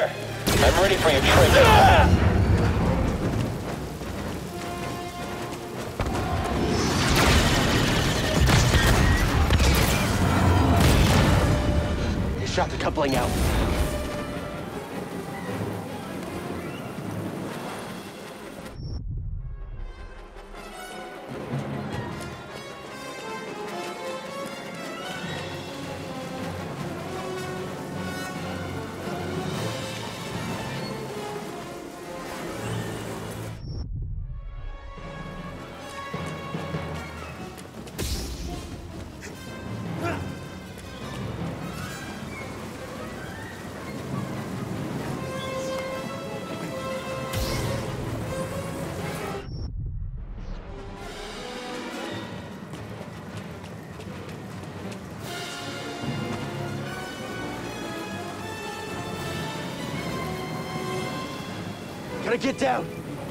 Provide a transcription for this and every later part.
Clear. I'm ready for your training. Shot the coupling out. Gotta get down!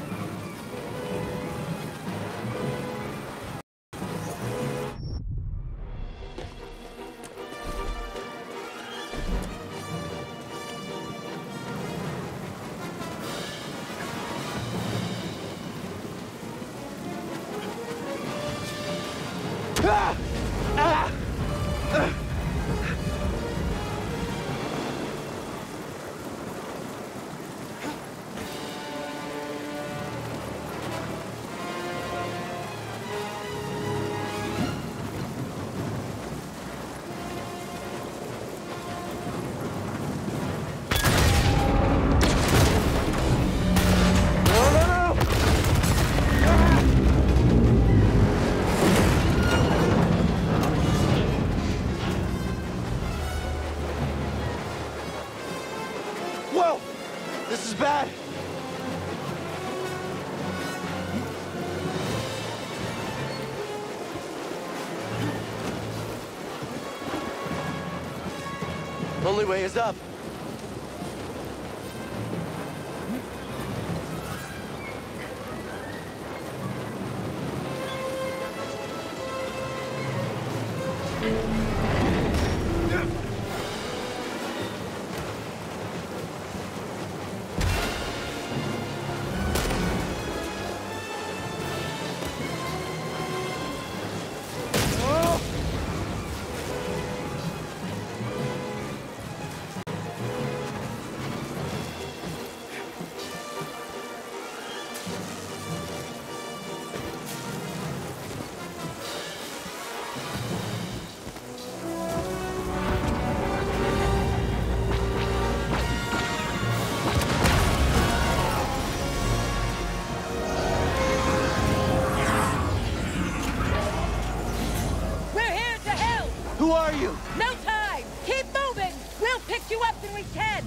Ah! Ah! Whoa! This is bad! Only way is up. Who are you? No time! Keep moving! We'll pick you up when we can!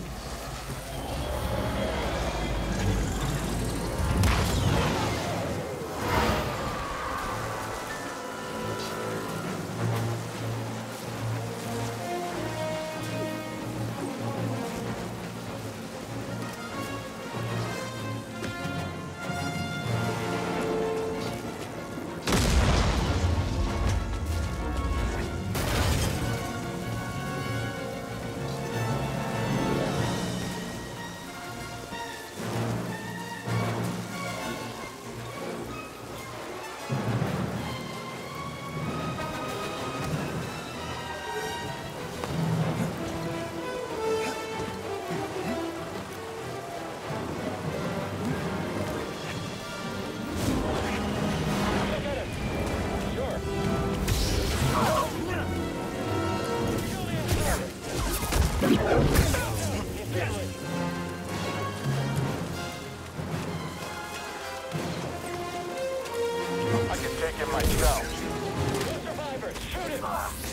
I can take him myself. No survivors, shoot him!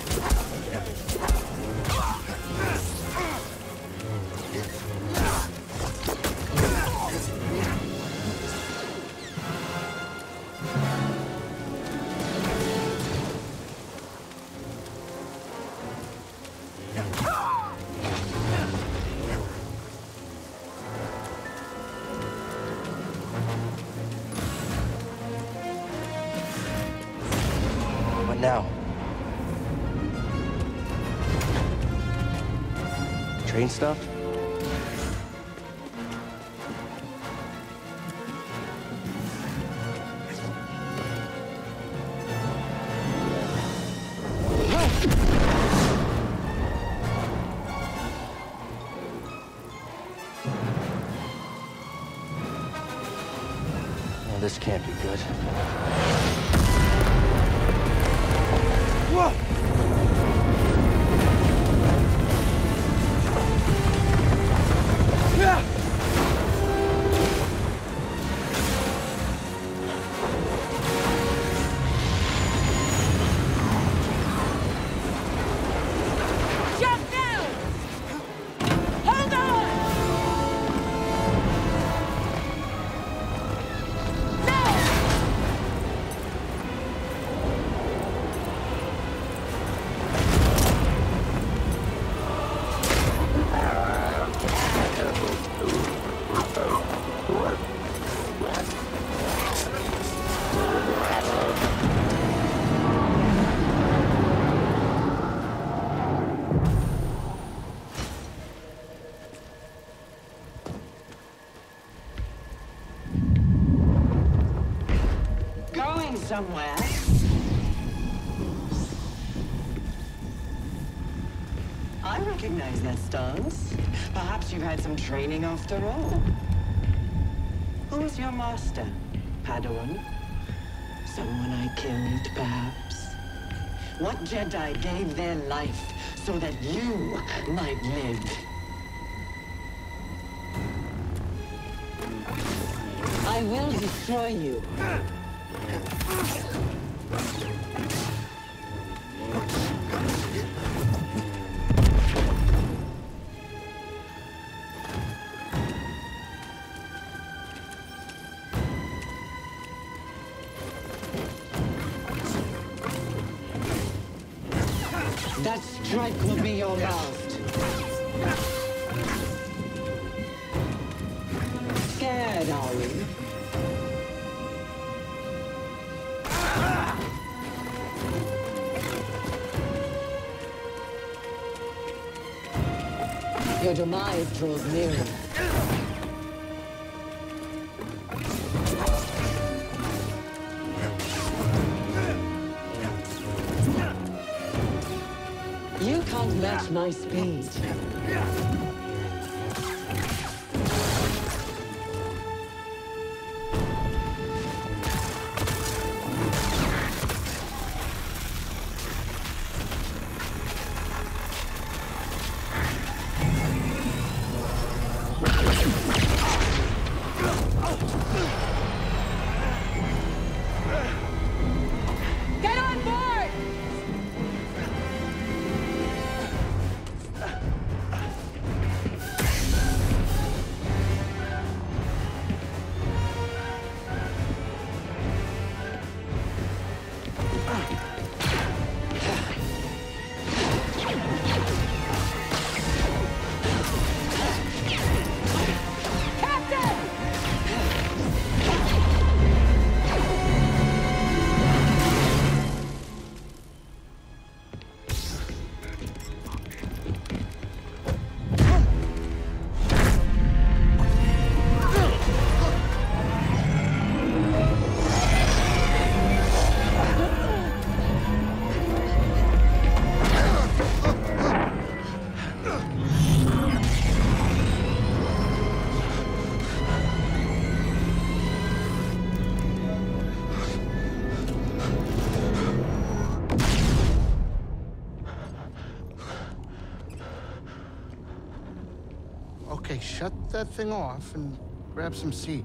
What now? Train stuff? this can't be good. Whoa! Yeah! Jump down! Hold on! No! Going somewhere? I recognize that stance. Perhaps you've had some training after all. Who's your master, Padawan? Someone I killed, perhaps? What Jedi gave their life so that you might live? I will destroy you. That strike will be your last. Scared, are we? Your demise draws nearer. You can't match my speed. Get on board! Okay, shut that thing off and grab some seat.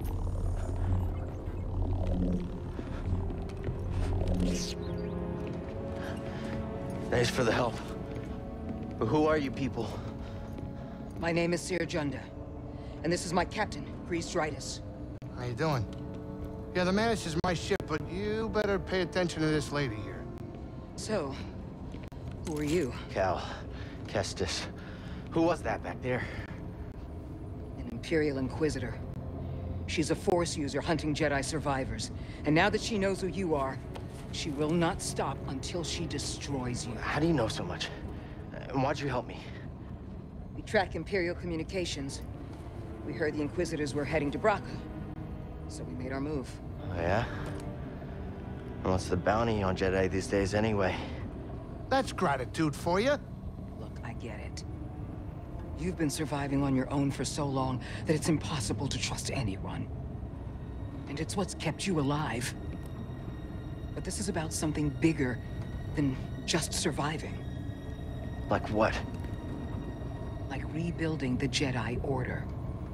Thanks for the help. But who are you people? My name is Cere Junda, and this is my captain, Grease Dritus. How you doing? Yeah, the Mantis is my ship, but you better pay attention to this lady here. So, who are you? Cal. Kestis. Who was that back there? An Imperial Inquisitor. She's a Force user hunting Jedi survivors. And now that she knows who you are, she will not stop until she destroys you. How do you know so much? And why'd you help me? We track Imperial communications. We heard the Inquisitors were heading to Bracca. So we made our move. Oh, yeah? And what's the bounty on Jedi these days anyway? That's gratitude for you. Look, I get it. You've been surviving on your own for so long that it's impossible to trust anyone. And it's what's kept you alive. But this is about something bigger than just surviving. Like what? Like rebuilding the Jedi Order.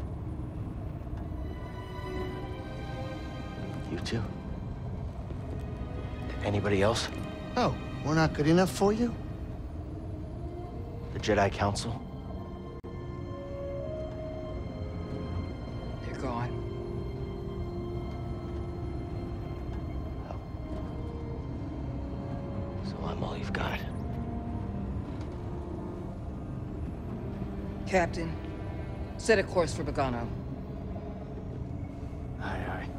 You two? Anybody else? Oh, we're not good enough for you? The Jedi Council? They're gone. So I'm all you've got. Captain, set a course for Bogano. Aye, aye.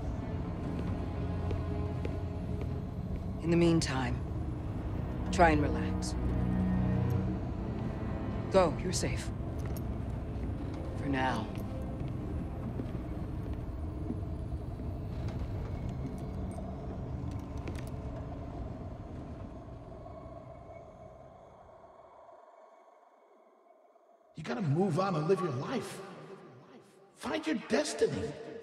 In the meantime, try and relax. Go, you're safe. For now. You gotta move on and live your life. Find your destiny.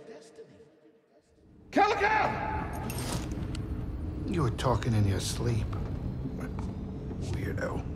Calico! You were talking in your sleep. Weirdo.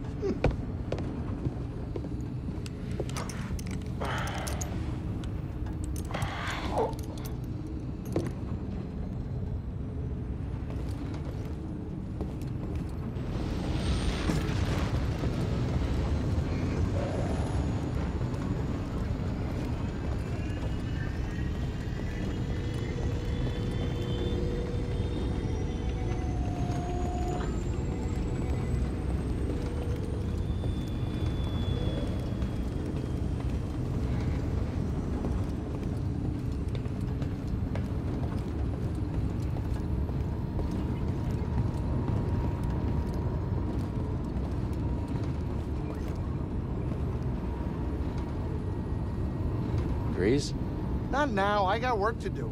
Grease? Not now, I got work to do.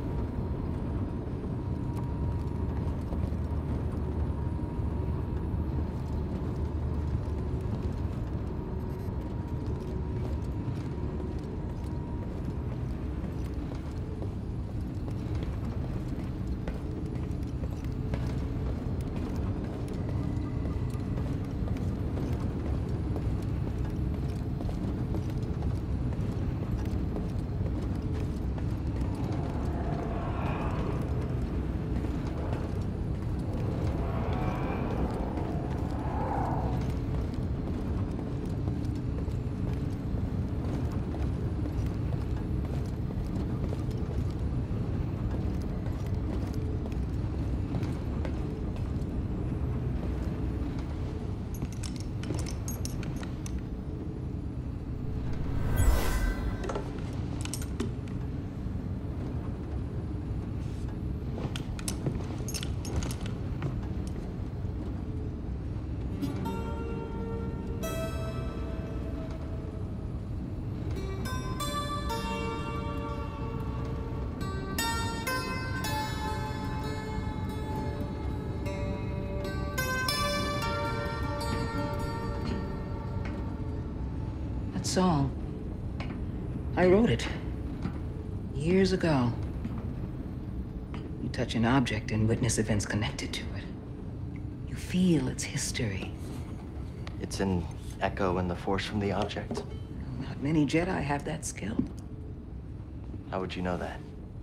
Song. I wrote it. Years ago. You touch an object and witness events connected to it. You feel its history. It's an echo in the force from the object. Not many Jedi have that skill. How would you know that?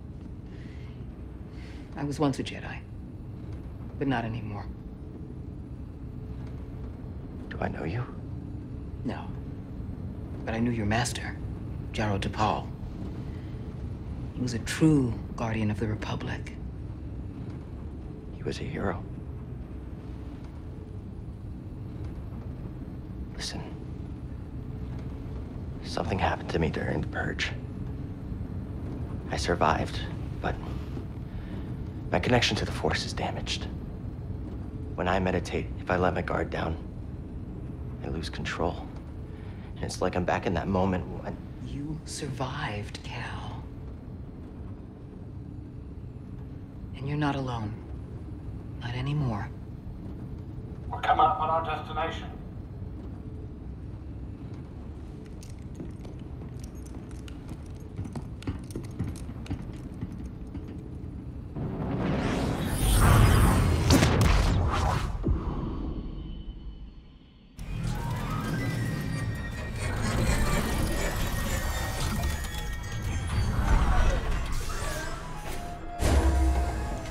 I was once a Jedi, but not anymore. Do I know you? No. But I knew your master, Jaro Tapal. He was a true guardian of the Republic. He was a hero. Listen. Something happened to me during the Purge. I survived, but my connection to the Force is damaged. When I meditate, if I let my guard down, I lose control. And it's like I'm back in that moment when... You survived, Cal. And you're not alone. Not anymore. We're coming up on our destination.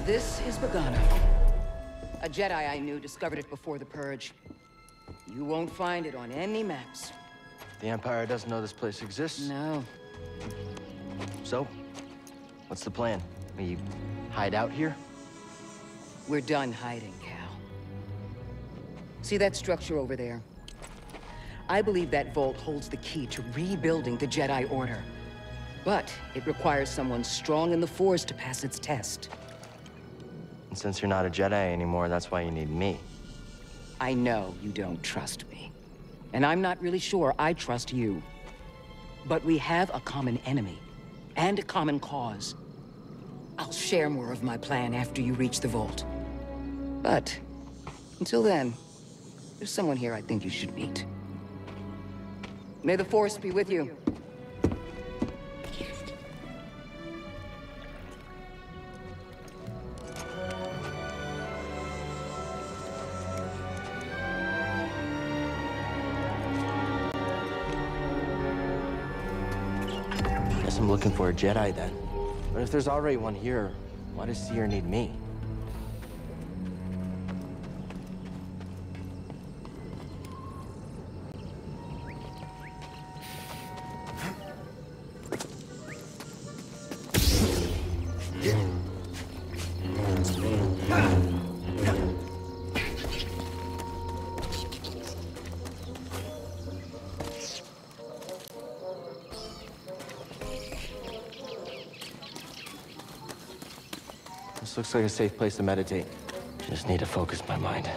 This is Bogano. A Jedi I knew discovered it before the Purge. You won't find it on any maps. The Empire doesn't know this place exists? No. So, what's the plan? We hide out here? We're done hiding, Cal. See that structure over there? I believe that vault holds the key to rebuilding the Jedi Order. But it requires someone strong in the Force to pass its test. And since you're not a Jedi anymore, that's why you need me. I know you don't trust me. And I'm not really sure I trust you. But we have a common enemy. And a common cause. I'll share more of my plan after you reach the vault. But, until then, there's someone here I think you should meet. May the Force be with you. Guess I'm looking for a Jedi then. But if there's already one here, why does Cere need me? This looks like a safe place to meditate. Just need to focus my mind.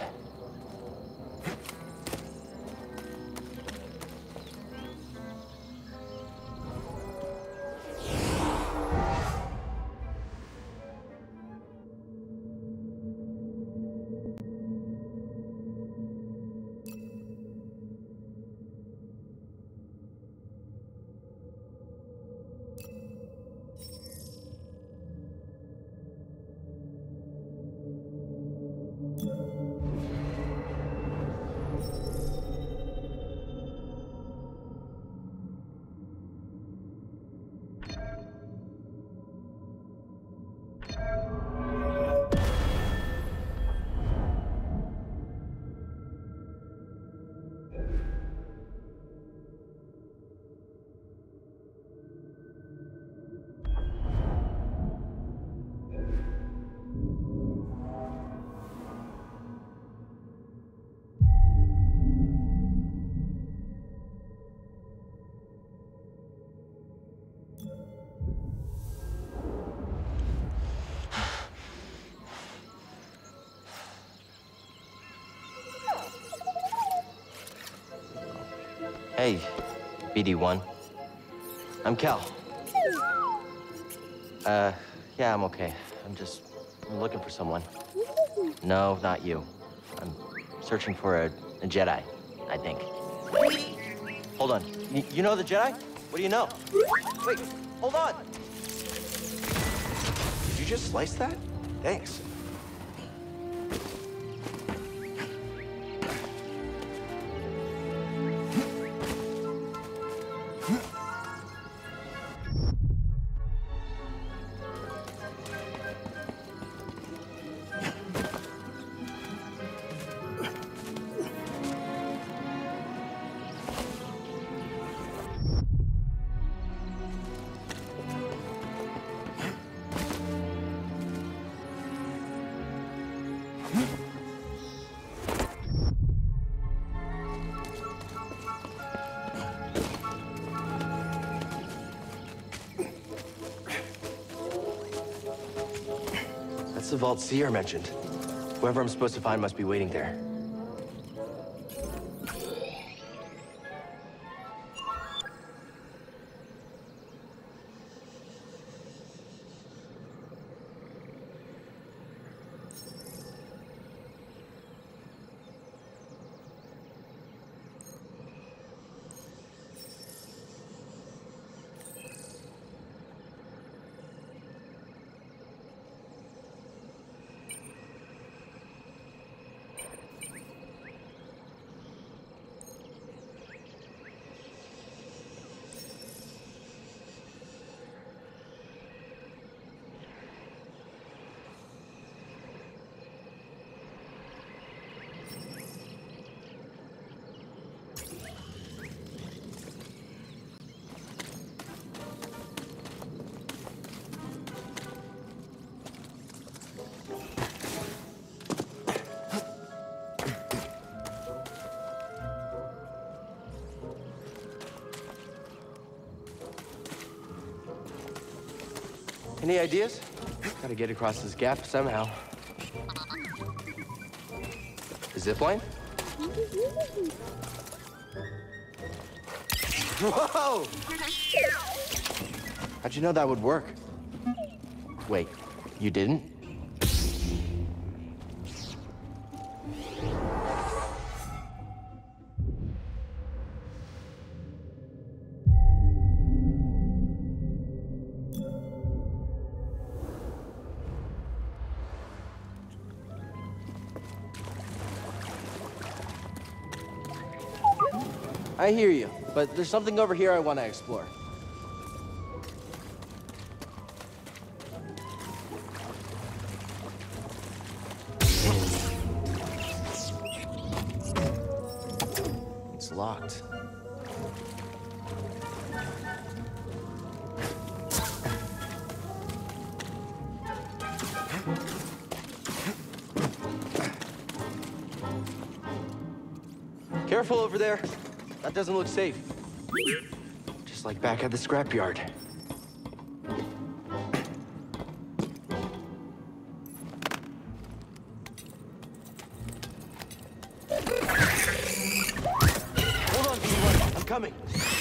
Hey, BD1. I'm Cal. Yeah, I'm okay. I'm looking for someone. No, not you. I'm searching for a Jedi, I think. Hold on. You know the Jedi? What do you know? Wait, hold on. Did you just slice that? Thanks. That's the vault Cere mentioned. Whoever I'm supposed to find must be waiting there. Any ideas? Gotta get across this gap somehow. A zip line? Whoa! How'd you know that would work? Wait, you didn't? I hear you, but there's something over here I want to explore. It's locked. Careful over there. That doesn't look safe. Just like back at the scrapyard. Hold on, BD1. I'm coming.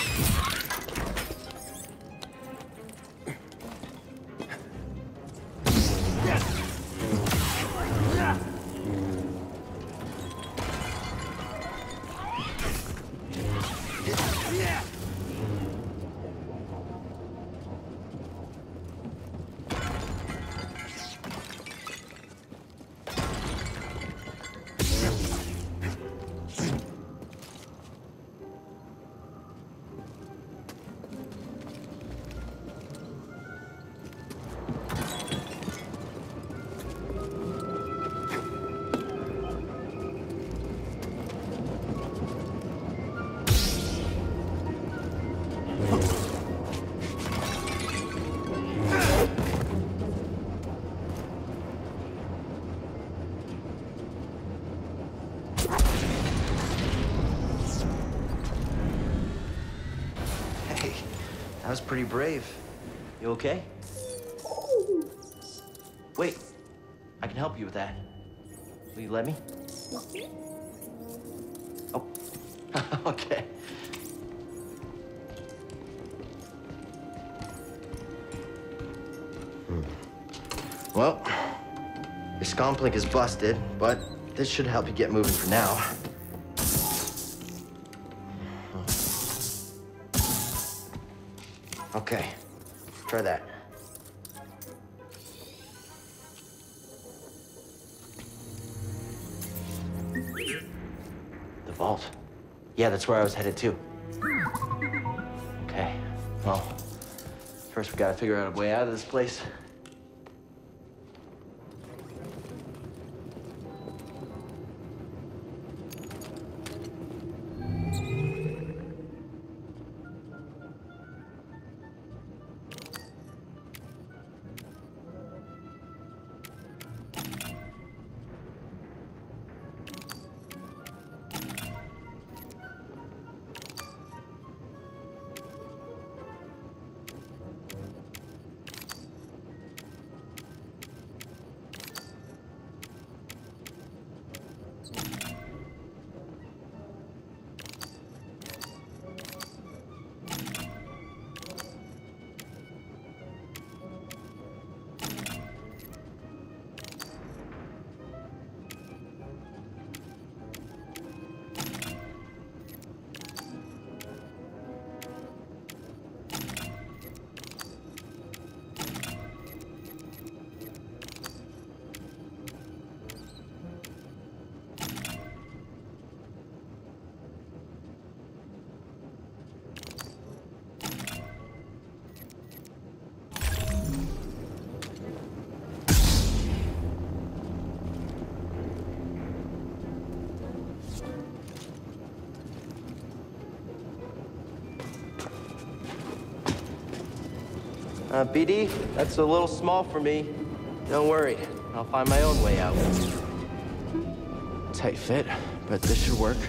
That was pretty brave. You okay? Wait, I can help you with that. Will you let me? Oh, okay. Well, your scomp link is busted, but this should help you get moving for now. Okay, try that. The vault. Yeah, that's where I was headed to. Okay, well, first we gotta figure out a way out of this place. BD, that's a little small for me. Don't worry, I'll find my own way out. Tight fit, but this should work.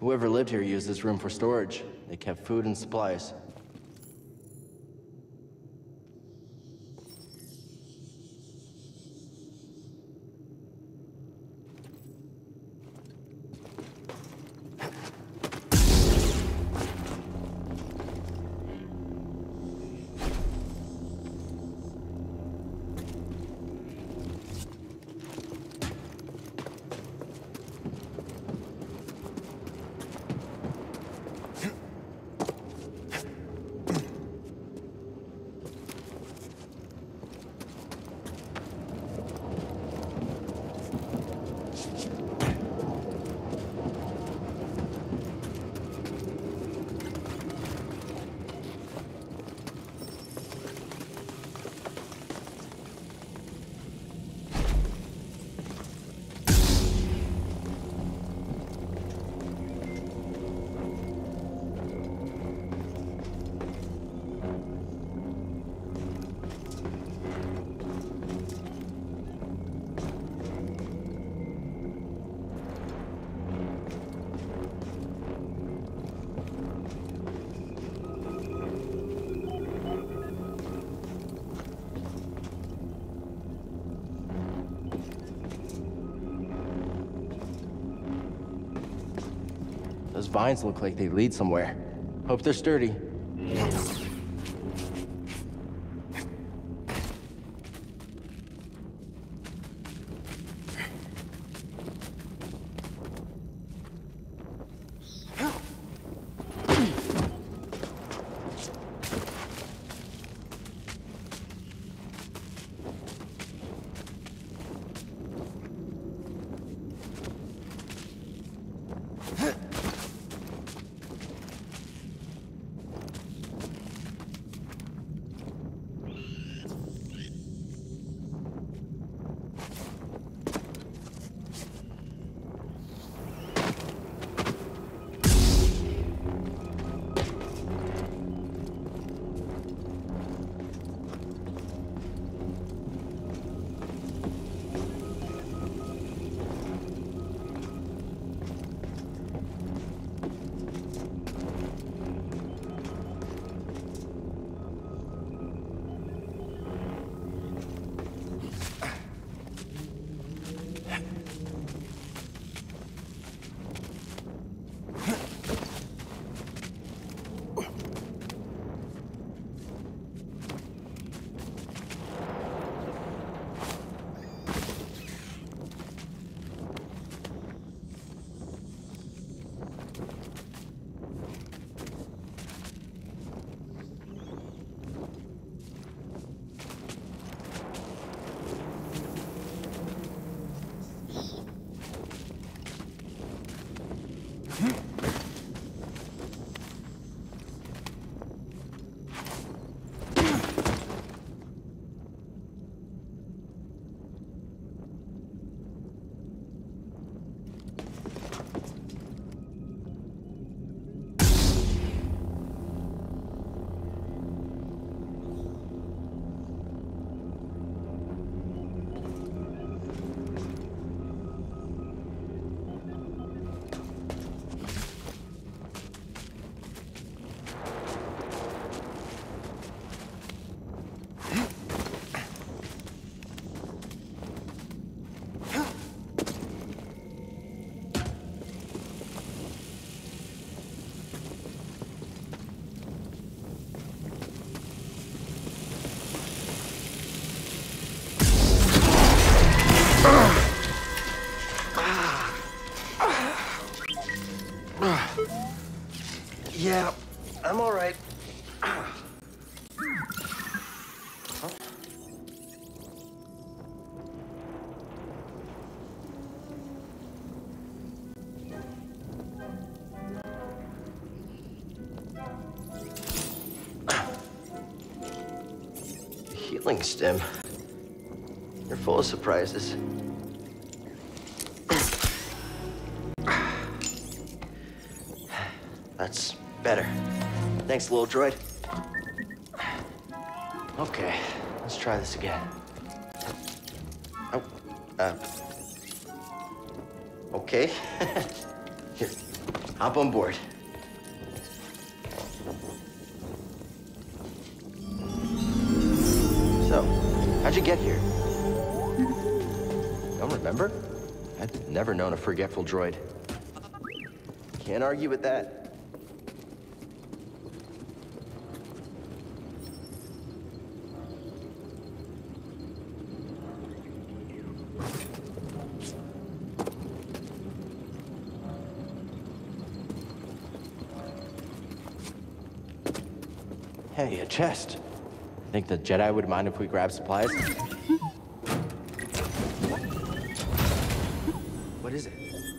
Whoever lived here used this room for storage. They kept food and supplies. Those vines look like they lead somewhere. Hope they're sturdy. Yeah, I'm all right. Healing stem. You're full of surprises. That's better. Thanks, little droid. Okay, let's try this again. Oh, okay. Here, hop on board. So, how'd you get here? Don't remember? I've never known a forgetful droid. Can't argue with that. Hey, a chest. Think the Jedi would mind if we grab supplies? What is it?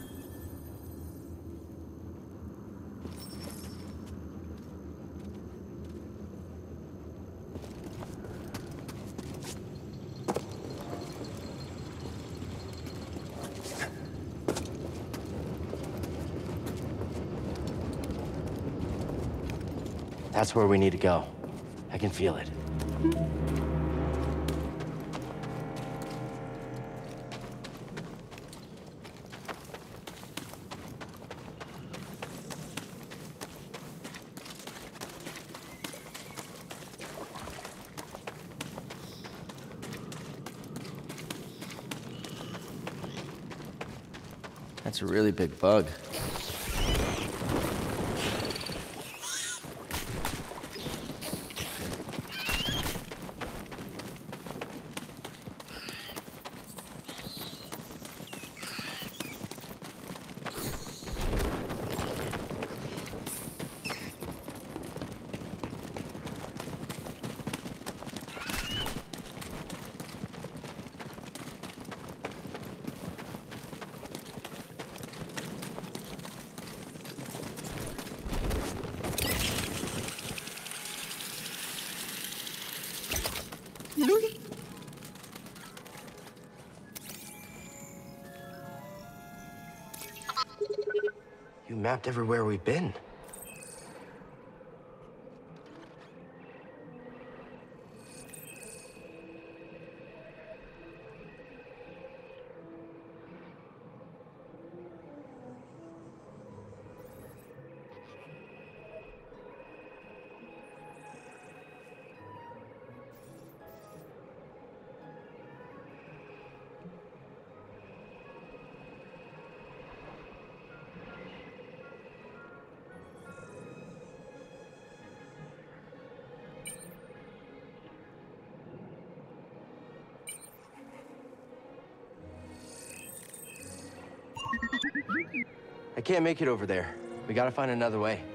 That's where we need to go. I can feel it. That's a really big bug. You mapped everywhere we've been. I can't make it over there. We gotta find another way.